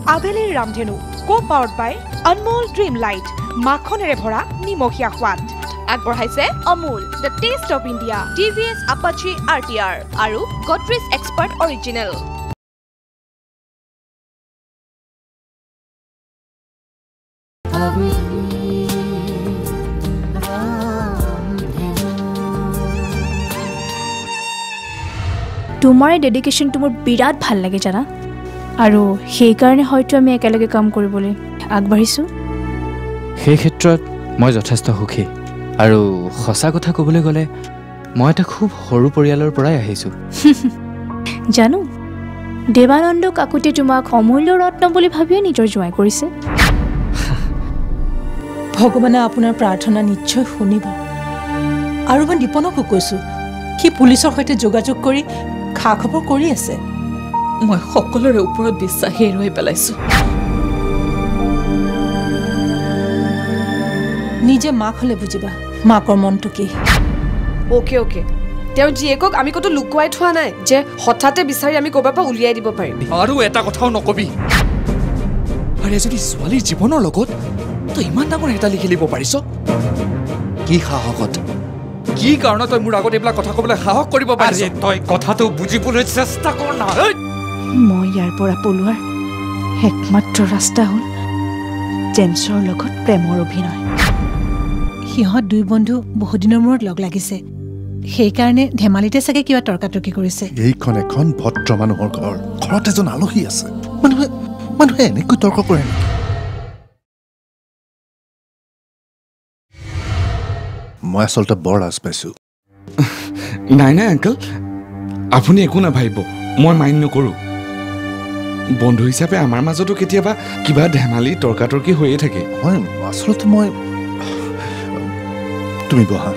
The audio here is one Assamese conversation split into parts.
আবেলিৰ ৰামধেনু co-powered by Anmol Dream Light মাখনেৰে ভৰা নিমখীয়া সোৱাদ আগবঢ়াইছে Amul the taste of India TVS Apache RTR আৰু Godrej Expert Original তোমাৰ ডেডিকেশনটো মোৰ বিৰাট ভাল লাগে জানা আৰু সেই কাৰণে হয়তো আমি একেলগে কাম কৰিবলৈ আগবাঢ়িছো সেই ক্ষেত্ৰত মই যথেষ্ট সুখী আৰু সঁচা কথা ক'বলৈ গ'লে মই এটা খুব সৰু পৰিয়ালৰ পৰাই আহিছো জানো দেৱানন্দ কাকুতে তোমাক অমূল্য ৰত্ন বুলি ভাবিয়ে নিজৰ জয় কৰিছে ভগৱানে আপোনাৰ প্ৰাৰ্থনা নিশ্চয় শুনিব আৰু মই দীপনকো কৈছো কি পুলিচৰ সৈতে যোগাযোগ কৰি খা খবৰ কৰি আছে মই সকলোৰে ওপৰত বিশ্বাস হেৰুৱাই পেলাইছো নিজে মাক হলে বুজিবা মাকৰ মনটো কি ওকে ওকে তেওঁ জীয়েকক আমি কতো লুকুৱাই থোৱা নাই যে হঠাতে বিচাৰি আমি ক'ৰবাৰ পৰা উলিয়াই দিব পাৰিম আৰু এটা কথাও নকবি আৰে যদি ছোৱালীৰ জীৱনৰ লগত তই ইমান ডাঙৰ হেতালি খেলিব পাৰিছ কি সাহসত কি কাৰণ তই মোৰ আগত এইবিলাক কথা ক'বলৈ সাহস কৰিব পাৰিছ তই কথাটো বুজিবলৈ চেষ্টা কৰ না মই ইয়াৰ পৰা পলোৱাৰ একমাত্ৰ ৰাস্তা হ'ল জেমছৰ লগত প্ৰেমৰ অভিনয় সিহঁত দুই বন্ধু বহুদিনৰ মূৰত লগ লাগিছে সেইকাৰণে ধেমালিতে চাগে কিবা তৰ্কাতৰ্কি কৰিছে এইখন এখন ভদ্ৰ মানুহৰ ঘৰ ঘৰত এজন আলহী আছে মানুহে এনেকৈ তৰ্ক কৰে নেকি মই আচলতে বৰ লাজ পাইছোঁ নাই নাই আংকল আপুনি একো নাভাবিব মই মাইণ্ড নকৰোঁ বন্ধু হিচাপে আমাৰ মাজতো কেতিয়াবা কিবা ধেমালি তৰ্কাতৰ্কি হৈয়ে থাকে আচলতে মই তুমি বহা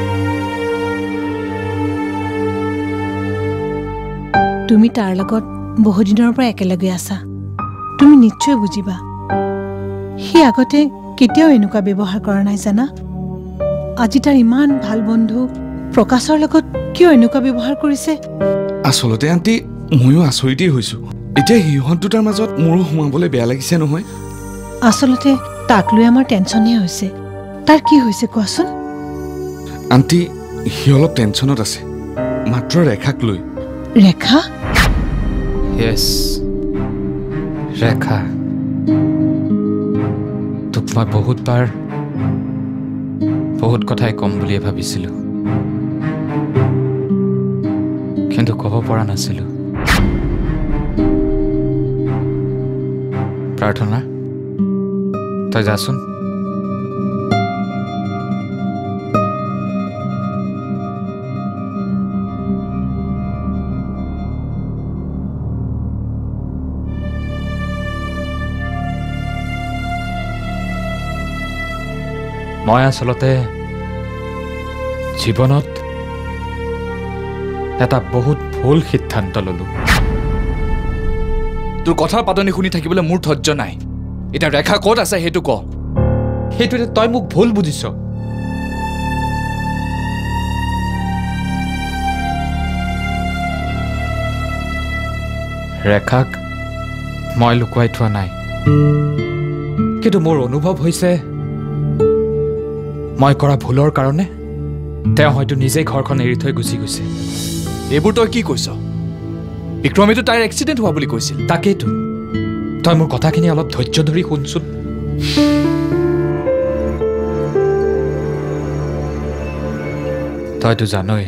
তুমি তাৰ লগত বহুদিনৰ পৰা একেলগে আছা তুমি নিশ্চয় বুজিবা সি আগতে কেতিয়াও এনেকুৱা ব্যৱহাৰ কৰা নাই জানা আজি তাৰ ইমান ভাল বন্ধু প্ৰকাশৰ লগত কিয় এনেকুৱা ব্যৱহাৰ কৰিছে আচলতে আন্টি ময়ো আচৰিতেই হৈছোঁ এতিয়া সিহঁত দুটাৰ মাজত মোৰো সোমাবলৈ বেয়া লাগিছে নহয় আচলতে তাক লৈ আমাৰ টেনচনহে হৈছে তাৰ কি হৈছে কোৱাচোন আন্টি সি অলপ টেনচনত আছে মাত্ৰ ৰেখাক লৈ ৰেখা ইয়েছ ৰেখা তোক মই বহুতবাৰ বহুত কথাই কম বুলিয়ে ভাবিছিলোঁ কিন্তু ক'ব পৰা নাছিলোঁ প্ৰাৰ্থনা তই যাচোন মই আচলতে জীৱনত এটা বহুত ভুল সিদ্ধান্ত ললোঁ তোৰ কথাৰ পাতনি শুনি থাকিবলৈ মোৰ ধৈৰ্য নাই এতিয়া ৰেখা ক'ত আছে সেইটো ক সেইটোতে তই মোক ভুল বুজিছ ৰেখাক মই লুকুৱাই থোৱা নাই কিন্তু মোৰ অনুভৱ হৈছে মই কৰা ভুলৰ কাৰণে তেওঁ হয়তো নিজেই ঘৰখন এৰি থৈ গুচি গৈছে এইবোৰ তই কি কৈছ বিক্ৰমেতো তাইৰ এক্সিডেণ্ট হোৱা বুলি কৈছিল তাকেইতো তই মোৰ কথাখিনি অলপ ধৈৰ্য ধৰি শুনচোন তইতো জানই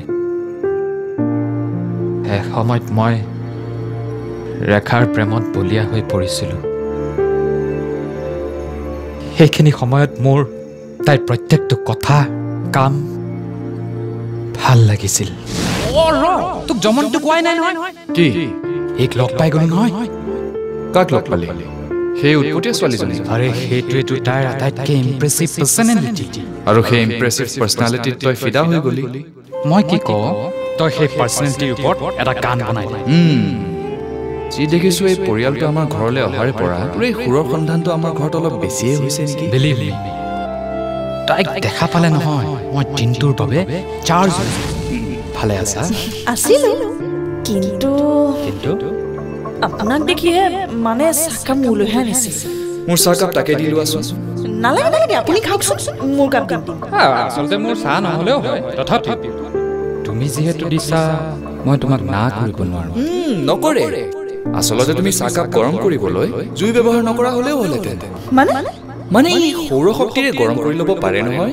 এসময়ত মই ৰেখাৰ প্ৰেমত বলিয়া হৈ পৰিছিলোঁ সেইখিনি সময়ত মোৰ তাইৰ প্ৰত্যেকটো কথা কাম ভাল লাগিছিল তোক জমনটো কোৱাই নাই নহয় কি এক লগ পাই গ'লো নহয় কাক লগ পালি সেই উৎপতীয়া ছোৱালীজনী আৰে সেইটোৱেতো তাইৰ আটাইতকৈ ইম্প্ৰেছিভ পাৰ্চনেলিটি আৰু সেই ইম্প্ৰেছিভ পাৰ্চনেলিটিত তই ফিদা হৈ গ'লি মই কি কওঁ তই সেই পাৰ্চনেলিটিৰ ওপৰত এটা গান বনাই দে যি দেখিছোঁ এই পৰিয়ালটো আমাৰ ঘৰলৈ অহাৰে পৰা তোৰ এই সুৰৰ সন্ধানটো আমাৰ ঘৰত অলপ বেছিয়ে হৈছে নেকি বিলিভ মি তাইক দেখা পালে নহয় মই দিনটোৰ বাবে চাৰ্জ ভালে আছা আছিলো কিন্তু আপোনাক দেখিহে মানে চাহকাপ মোলৈহে আনিছিল মোৰ চাহকাপ তাকে দি লোৱাচোন নালাগে নালাগে আপুনি খাওকচোন মোৰ কাপ দিম আচলতে মোৰ চাহ নহ'লেও হয় তথাপি তুমি যিহেতু দিছা মই তোমাক না কৰিব নোৱাৰো নকৰে আচলতে তুমি চাহকাপ গৰম কৰিবলৈ জুই ব্যৱহাৰ নকৰা হ'লেও হ'লহেঁতেন মানে ই সৌৰ শক্তিৰে গৰম কৰি ল'ব পাৰে নহয়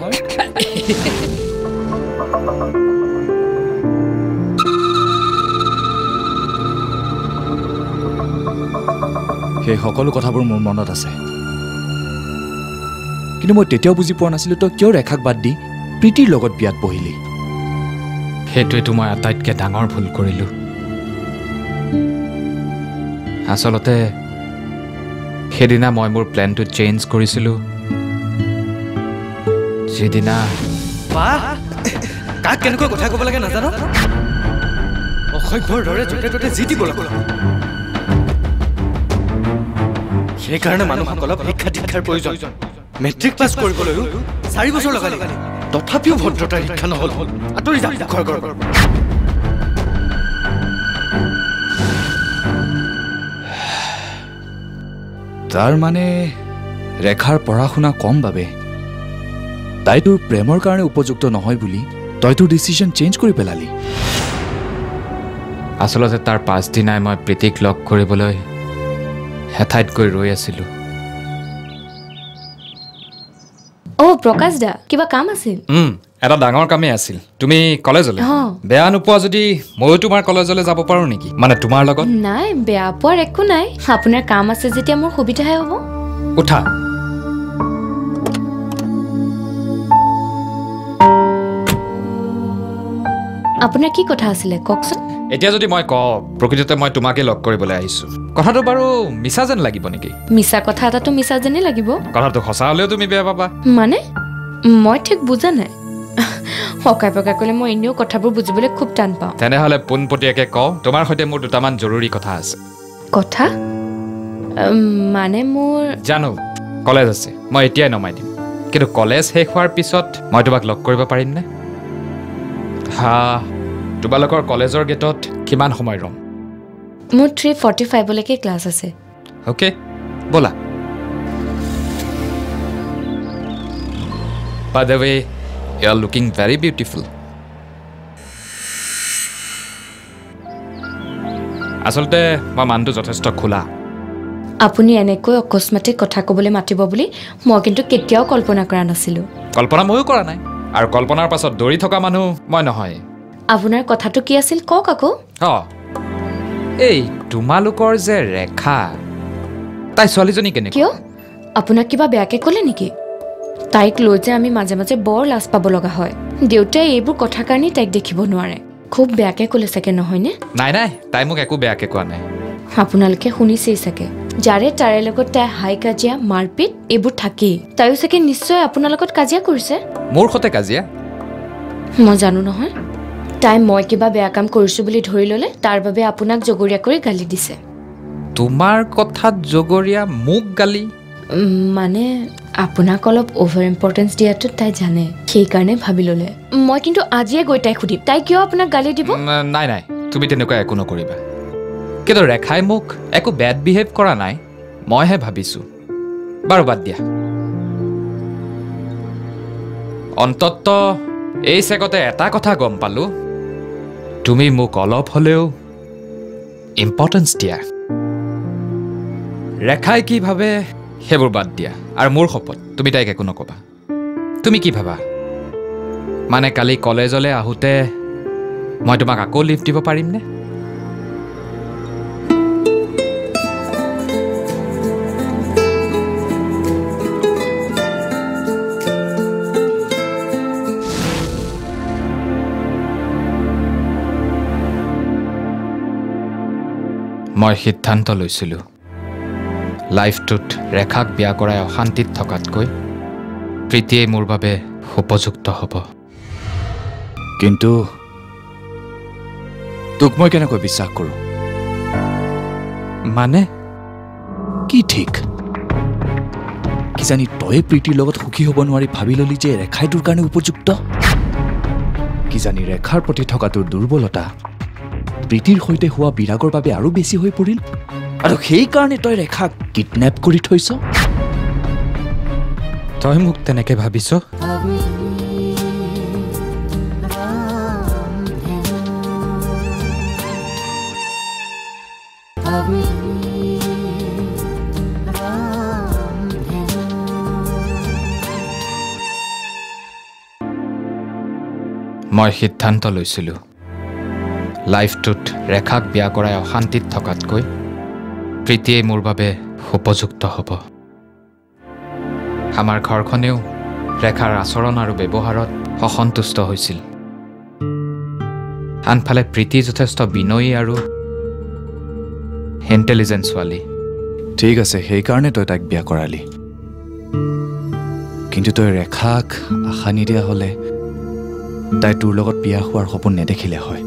সেই সকলো কথাবোৰ মোৰ মনত আছে কিন্তু মই তেতিয়াও বুজি পোৱা নাছিলোঁ তই কিয় ৰেখাক বাদ দি প্ৰীতিৰ লগত বিয়াত বহিলি সেইটোৱেতো মই আটাইতকৈ ডাঙৰ ভুল কৰিলোঁ আচলতে সেইদিনা মই মোৰ প্লেনটো চেঞ্জ কৰিছিলোঁ যিদিনা কাক কেনেকৈ কথা ক'ব লাগে নাজানো অসভ্যৰ দৰে য'তে ত'তে যি দিব লাগে সেইকাৰণে মানুহসকলক শিক্ষা দীক্ষাৰ প্ৰয়োজন মেট্ৰিক পাছ কৰিবলৈও 4 বছৰ লগালে তথাপিও ভদ্ৰতাৰ শিক্ষা নহ'ল আঁতৰি যা ঘৰ তাৰ মানে ৰেখাৰ পঢ়া শুনা কম বাবে তাই তোৰ প্ৰেমৰ কাৰণে উপযুক্ত নহয় বুলি তই তোৰ ডিচিশ্যন চেঞ্জ কৰি পেলালি আচলতে তাৰ পাছদিনাই মই প্ৰীতিক লগ কৰিবলৈ হেঠাইত গৈ ৰৈ আছিলোঁ প্ৰকাশ দা কিবা কাম আছিল এটা ডাঙৰ কামেই আছিল তুমি কলেজলৈ বেয়া নোপোৱা যদি ময়ো তোমাৰ কলেজলৈ যাব পাৰোঁ নেকি মানে তোমাৰ লগত নাই বেয়া পোৱাৰ একো নাই আপোনাৰ কাম আছে যেতিয়া মোৰ সুবিধাহে হ'ব উঠা আপোনাৰ কি কথা আছিলে কওকচোন এতিয়া যদি মই কওঁ প্ৰকৃততে মই তোমাকে লগ কৰিবলৈ আহিছোঁ কথাটো বাৰু মিছা যেন লাগিব নেকি মিছা কথা এটাতো মিছা যেনেই লাগিব কথাটো সঁচা হ'লেও তুমি বেয়া পাবা মানে মই ঠিক বুজা নাই হকাই পকাই ক'লে মই এনেও কথাবোৰ বুজিবলৈ খুব টান পাওঁ তেনেহ'লে পোনপটীয়াকৈ কওঁ তোমাৰ সৈতে মোৰ দুটামান জৰুৰী কথা আছে কথা মানে মোৰ জানো কলেজ আছে মই এতিয়াই নমাই দিম কিন্তু কলেজ শেষ হোৱাৰ পিছত মই তোমাক লগ কৰিব পাৰিমনে তোমালোকৰ কলেজৰ গেটত কিমান সময় ৰম মোৰ 3:45লৈকে ক্লাছ আছে অ'কে ব'লা By the way, you are looking very beautiful. আচলতে মই মানুহটো যথেষ্ট খোলা আপুনি এনেকৈ অকস্মাতে কথা ক'বলৈ মাতিব বুলি মই কিন্তু কেতিয়াও কল্পনা কৰা নাছিলোঁ কল্পনা ময়ো কৰা নাই আৰু কল্পনাৰ পাছত দৌৰি থকা মানুহ মই নহয় আপোনাৰ কথাটো কি আছিল কওক আকৌ এই তোমালোকৰ যে ৰেখা তাই ছোৱালীজনী কেনেকৈ কিয় আপোনাক কিবা বেয়াকৈ ক'লে নেকি তাইক লৈ যে আমি মাজে মাজে বৰ লাজ পাব লগা হয় দেউতাই এইবোৰ কথা কাৰণেই তাইক দেখিব নোৱাৰে খুব বেয়াকৈ ক'লে চাগে নহয়নে নাই নাই তাই মোক একো বেয়াকৈ কোৱা নাই আপোনালোকে শুনিছেই চাগে যাৰে তাৰে লগত তাই হাই কাজিয়া মাৰপিট এইবোৰ থাকেই তাইও চাগে নিশ্চয় আপোনাৰ লগত কাজিয়া কৰিছে মোৰ সৈতে কাজিয়া মই জানো নহয় তাই মই কিবা বেয়া কাম কৰিছোঁ বুলি ধৰি ল'লে তাৰ বাবে আপোনাক জগৰীয়া কৰি গালি দিছে তোমাৰ কথাত জগৰীয়া মোক গালি মানে আপোনাক অলপ অভাৰ ইম্পৰ্টেঞ্চ দিয়াটো তাই জানে সেইকাৰণে ভাবি ল'লে মই কিন্তু আজিয়ে গৈ তাইক সুধিম তাই কিয় আপোনাক গালি দিব নাই নাই তুমি তেনেকুৱা একো নকৰিবা কিন্তু ৰেখাই মোক একো বেড বিহেভ কৰা নাই মইহে ভাবিছোঁ বাৰু বাদ দিয়া অন্তত এই চেগতে এটা কথা গম পালোঁ তুমি মোক অলপ হ'লেও ইম্পৰ্টেঞ্চ দিয়া ৰেখাই কি ভাবে সেইবোৰ বাদ দিয়া আৰু মোৰ শপত তুমি তাইক একো নক'বা তুমি কি ভাবা মানে কালি কলেজলৈ আহোঁতে মই তোমাক আকৌ লিফ্ট দিব পাৰিমনে মই সিদ্ধান্ত লৈছিলোঁ লাইফটোত ৰেখাক বিয়া কৰাই অশান্তিত থকাতকৈ প্ৰীতিয়ে মোৰ বাবে উপযুক্ত হ'ব কিন্তু তোক মই কেনেকৈ বিশ্বাস কৰোঁ মানে কি ঠিক কিজানি তই প্ৰীতিৰ লগত সুখী হ'ব নোৱাৰি ভাবি ল'লি যে ৰেখাই তোৰ কাৰণে উপযুক্ত কিজানি ৰেখাৰ প্ৰতি থকা তোৰ দুৰ্বলতা প্ৰীতিৰ সৈতে হোৱা বিৰাগৰ বাবে আৰু বেছি হৈ পৰিল আৰু সেইকাৰণে তই ৰেখাক কিডনেপ কৰি থৈছ? তই মোক তেনেকে ভাবিছ? মই সিদ্ধান্ত লৈছিলোঁ লাইফটোত ৰেখাক বিয়া কৰাই অশান্তিত থকাতকৈ প্ৰীতিয়ে মোৰ বাবে উপযুক্ত হ'ব। আমাৰ ঘৰখনেও ৰেখাৰ আচৰণ আৰু ব্যৱহাৰত অসন্তুষ্ট হৈছিল। আনফালে প্ৰীতি যথেষ্ট বিনয়ী আৰু ইণ্টেলিজেণ্ট ছোৱালী। ঠিক আছে, সেইকাৰণে তই তাইক বিয়া কৰালি। কিন্তু তই ৰেখাক আশা নিদিয়া হ'লে তাই তোৰ লগত বিয়া হোৱাৰ সপোন নেদেখিলে হয়।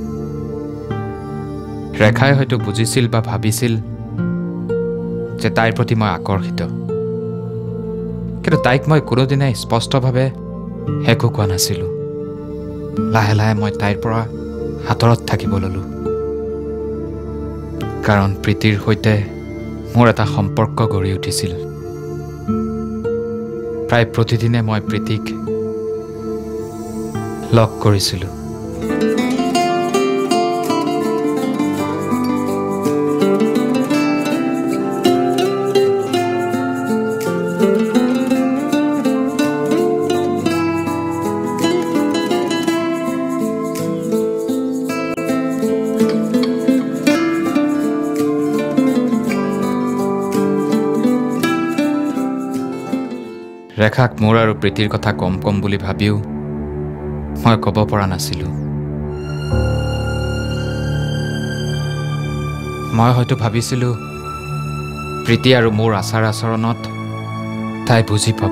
ৰেখাই হয়তো বুজিছিল বা ভাবিছিল যে তাইৰ প্ৰতি মই আকৰ্ষিত, কিন্তু তাইক মই কোনোদিনে স্পষ্টভাৱে একো কোৱা নাছিলোঁ। লাহে লাহে মই তাইৰ পৰা আঁতৰত থাকিব ল'লোঁ, কাৰণ প্ৰীতিৰ সৈতে মোৰ এটা সম্পৰ্ক গঢ়ি উঠিছিল। প্ৰায় প্ৰতিদিনে মই প্ৰীতিক লগ কৰিছিলোঁ। ৰেখাক মোৰ আৰু প্ৰীতিৰ কথা কম কম বুলি ভাবিও মই ক'ব পৰা নাছিলোঁ। মই হয়তো ভাবিছিলোঁ প্ৰীতি আৰু মোৰ আচাৰ আচৰণত তাই বুজি পাব,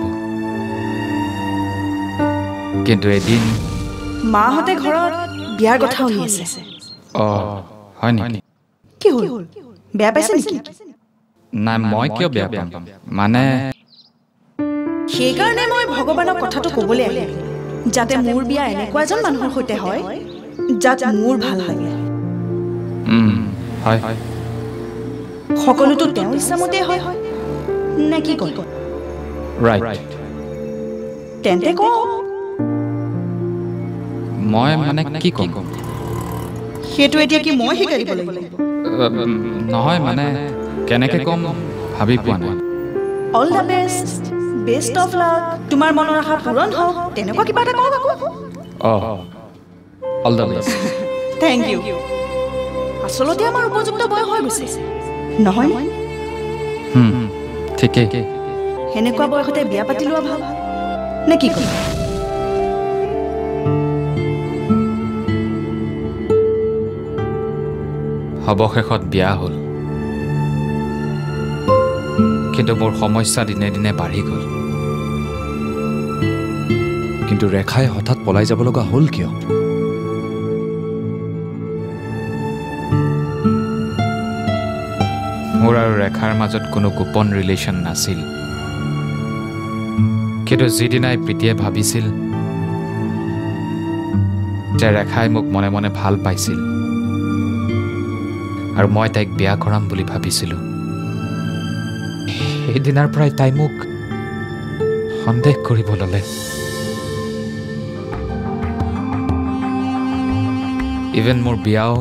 কিন্তু এদিন মাহঁতে ঘৰত বিয়াৰ কথা উলিয়াইছে। হয় নেকি? কি হ'ল, বেয়া পাইছে নেকি? নাই, মই কিয় বেয়া পাম? মানে সেইকাৰণে মই ভগৱানক কথাটো ক'বলৈ আহিলোঁ, যাতে মোৰ বিয়া এনেকুৱা এজন মানুহৰ সৈতে হয় যাক মোৰ ভাল লাগে। হয়, সকলোতো তেওঁৰ ইচ্ছামতে হয় নে কি কয়? ৰাইট। তেন্তে কওঁ, মই মানে কি ক'ম? সেইটো এতিয়া কি মই শিকাই দিব লাগিব? নহয়, মানে কেনেকৈ ক'ম ভাবি পোৱা নাই। All the best, best of luck, তোমাৰ মনৰ আশা পূৰণ হওক, তেনেকুৱা কিবা এটা কওঁ আকৌ। All the best. Thank you. আচলতে আমাৰ উপযুক্ত বয়স হৈ গৈছে, নহয়? ঠিকেই। সেনেকুৱা বয়সতে বিয়া পাতি লোৱা ভাল নে কি কয়? অৱশেষত বিয়া হ'ল, কিন্তু মোৰ সমস্যা দিনে দিনে বাঢ়ি গ'ল। কিন্তু ৰেখাই হঠাৎ পলাই যাব লগা হ'ল কিয়? মোৰ আৰু ৰেখাৰ মাজত কোনো গোপন ৰিলেশ্যন নাছিল, কিন্তু যিদিনাই প্ৰীতিয়ে ভাবিছিল যে ৰেখাই মোক মনে মনে ভাল পাইছিল আৰু মই তাইক বিয়া কৰাম বুলি ভাবিছিলোঁ, সেইদিনাৰ পৰাই তাই মোক সন্দেহ কৰিব ল'লে। ইভেন মোৰ বিয়াও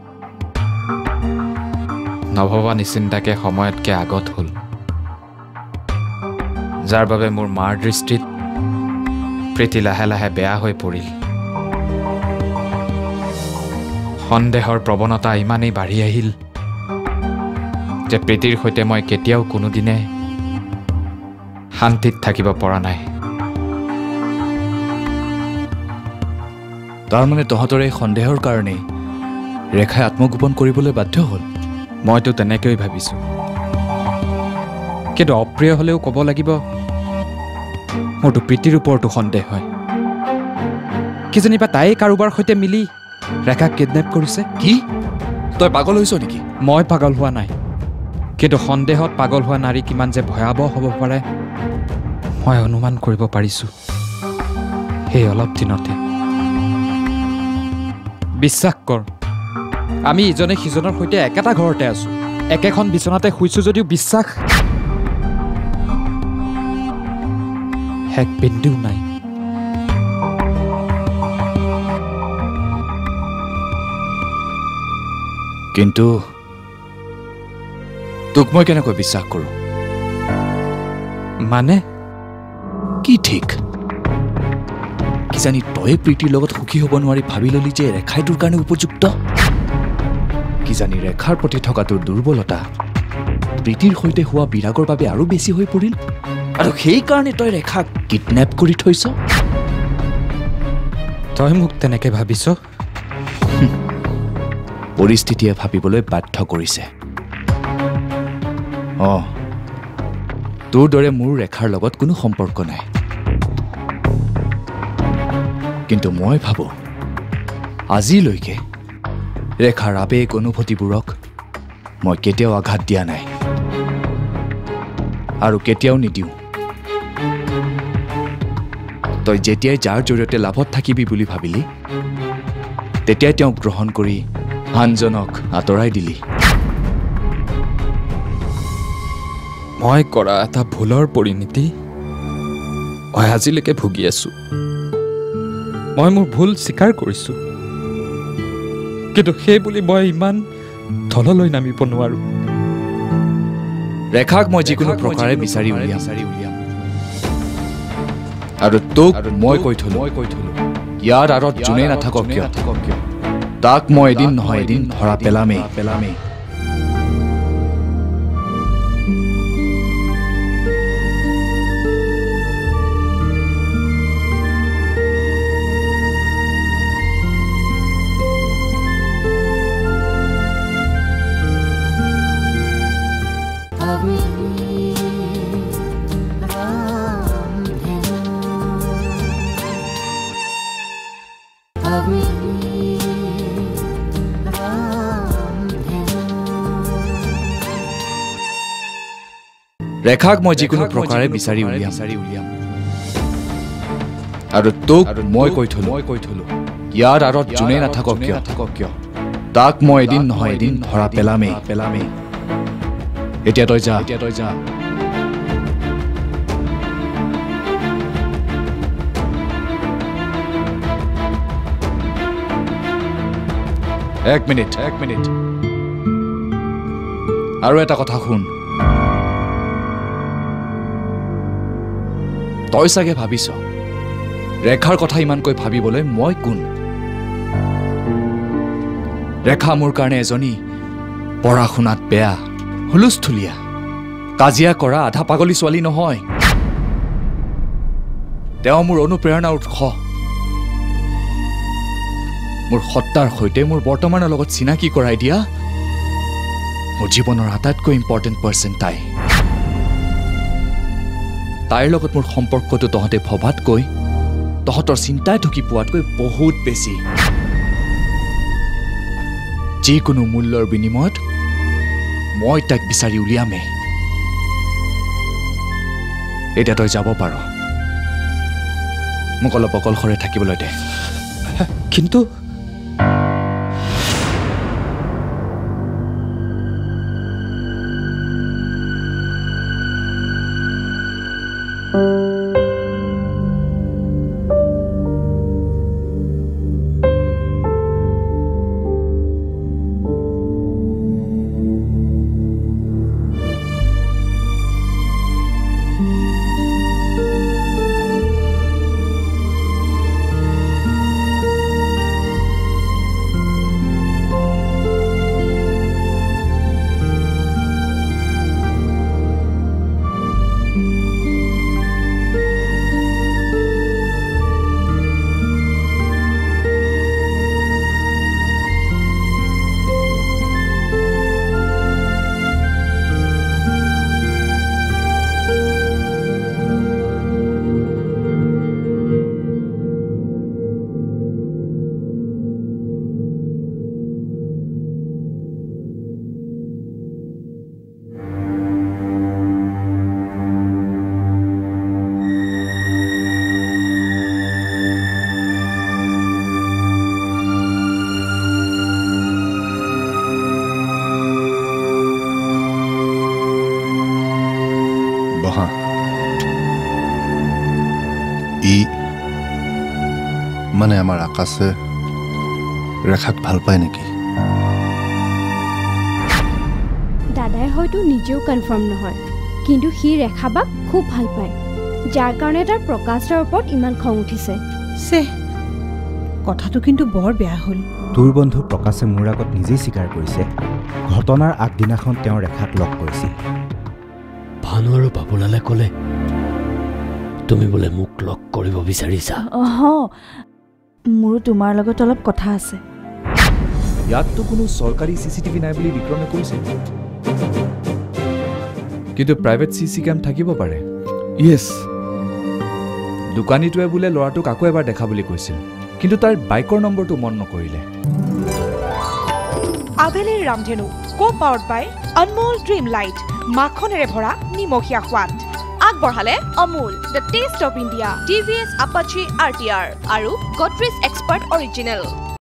নভবা নিচিন্তাকে সময়তকৈ আগত হ'ল, যাৰ বাবে মোৰ মাৰ দৃষ্টিত প্ৰীতি লাহে লাহে বেয়া হৈ পৰিল। সন্দেহৰ প্ৰৱণতা ইমানেই বাঢ়ি আহিল যে প্ৰীতিৰ সৈতে মই কেতিয়াও কোনোদিনে শান্তিত থাকিব পৰা নাই। তাৰমানে তহঁতৰ এই সন্দেহৰ কাৰণেই ৰেখাই আত্মগোপন কৰিবলৈ বাধ্য হ'ল? মইতো তেনেকৈয়ে ভাবিছোঁ, কিন্তু অপ্ৰিয় হ'লেও ক'ব লাগিব মোৰতো প্ৰীতিৰ ওপৰতো সন্দেহ হয়। কিজানিবা তাই কাৰোবাৰ সৈতে মিলি ৰেখাক কিডনেপ কৰিছে। কি? তই পাগল হৈছ নেকি? মই পাগল হোৱা নাই, কিন্তু সন্দেহত পাগল হোৱা নাৰী কিমান যে ভয়াৱহ হ'ব পাৰে মই অনুমান কৰিব পাৰিছোঁ সেই অলপ দিনতে। বিশ্বাস কৰ, আমি ইজনে সিজনৰ সৈতে একেটা ঘৰতে আছোঁ, একেখন বিচনাতে শুইছোঁ যদিও বিশ্বাস এক বিন্দুও নাই। কিন্তু তোক মই কেনেকৈ বিশ্বাস কৰোঁ? মানে কি ঠিক, কিজানি তই প্ৰীতিৰ লগত সুখী হ'ব নোৱাৰি ভাবি ললি যে ৰেখাই তোৰ কাৰণে উপযুক্ত। কিজানি ৰেখাৰ প্ৰতি থকা তোৰ দুৰ্বলতা প্ৰীতিৰ সৈতে হোৱা বিৰাগৰ বাবে আৰু বেছি হৈ পৰিল, আৰু সেইকাৰণে তই ৰেখাক কিডনেপ কৰি থৈছ। তই মোক তেনেকৈ ভাবিছ? পৰিস্থিতিয়ে ভাবিবলৈ বাধ্য কৰিছে। তোৰ দৰে মোৰ ৰেখাৰ লগত কোনো সম্পৰ্ক নাই, কিন্তু মই ভাবোঁ আজিলৈকে ৰেখাৰ আবেগ অনুভূতিবোৰক মই কেতিয়াও আঘাত দিয়া নাই আৰু কেতিয়াও নিদিওঁ। তই যেতিয়াই যাৰ জৰিয়তে লাভত থাকিবি বুলি ভাবিলি তেতিয়াই তেওঁক গ্ৰহণ কৰি আনজনক আঁতৰাই দিলি। মই কৰা এটা ভুলৰ পৰিণতি মই আজিলৈকে ভুগি আছোঁ। মই মোৰ ভুল স্বীকাৰ কৰিছোঁ, কিন্তু সেই বুলি মই ইমান তললৈ নামিব নোৱাৰোঁ। ৰেখাক মই যিকোনো প্ৰকাৰে বিচাৰি উলিয়াম, আৰু তোক মই কৈ থলো ইয়াৰ আঁৰত যোনেই নাথাকক কিয় তাক মই এদিন নহয় এদিন ধৰা পেলামেই। ৰেখাক মই যিকোনো প্ৰকাৰে বিচাৰি উলিয়াম, আৰু তোক মই কৈ থলো ইয়াৰ আঁৰত যোনেই নাথাকক কিয় তাক মই এদিন নহয় এদিন ধৰা পেলামেই। এতিয়া তই যা। এক মিনিট আৰু এটা কথা শুন। তই চাগে ভাবিছ ৰেখাৰ কথা ইমানকৈ ভাবিবলৈ মই কোন? ৰেখা মোৰ কাৰণে এজনী পঢ়া শুনাত বেয়া, হুলস্থুলীয়া, কাজিয়া কৰা আধা পাগলী ছোৱালী নহয়। তেওঁ মোৰ অনুপ্ৰেৰণাৰ উৎস, মোৰ সত্তাৰ সৈতে মোৰ বৰ্তমানৰ লগত চিনাকি কৰাই দিয়া মোৰ জীৱনৰ আটাইতকৈ ইম্পৰ্টেণ্ট পাৰ্চন তাই। তাইৰ লগত মোৰ সম্পৰ্কটো তহঁতে ভবাতকৈ, তহঁতৰ চিন্তাই ঢুকি পোৱাতকৈ বহুত বেছি। যিকোনো মূল্যৰ বিনিময়ত মই তাইক বিচাৰি উলিয়ামেই। এতিয়া তই যাব পাৰ, মোক অলপ অকলশৰে থাকিবলৈ দে। কিন্তু মানে আমাৰ আকাশে ৰেখাক ভাল পায় নেকি? দাদাই হয়তো নিজেও কনফাৰ্ম নহয়, কিন্তু সি ৰেখাবাক খুব ভাল পায়, যাৰ কাৰণে তাৰ প্ৰকাশৰ ওপৰত ইমান খং উঠিছে। কথাটো কিন্তু বৰ বেয়া হ'ল। তোৰ বন্ধু প্ৰকাশে মোৰ আগত নিজেই স্বীকাৰ কৰিছে ঘটনাৰ আগদিনাখন তেওঁ ৰেখাক লগ কৰিছিল। ভানু আৰু বাবুলালে ক'লে তুমি বোলে মোক লগ কৰিব বিচাৰিছা। মোৰো তোমাৰ লগত অলপ কথা আছে। ইয়াততো কোনো চৰকাৰী CCTV নাই বুলি বিক্ৰমে কৈছে, কিন্তু প্ৰাইভেট CC কেম থাকিব পাৰে। য়েছ, দোকানীটোৱে বোলে ল'ৰাটোক আকৌ এবাৰ দেখা বুলি কৈছিল, কিন্তু তাৰ বাইকৰ নম্বৰটো মন নকৰিলে। আবেলিৰ ৰামধেনু co powered by Anmol dream light, মাখনেৰে ভৰা নিমখীয়া সোৱাদ। আগবঢ়ালে Amul the taste of India, TVS Apache RTR আৰু গডৰেজ এক্সপাৰ্ট অৰিজিনেল।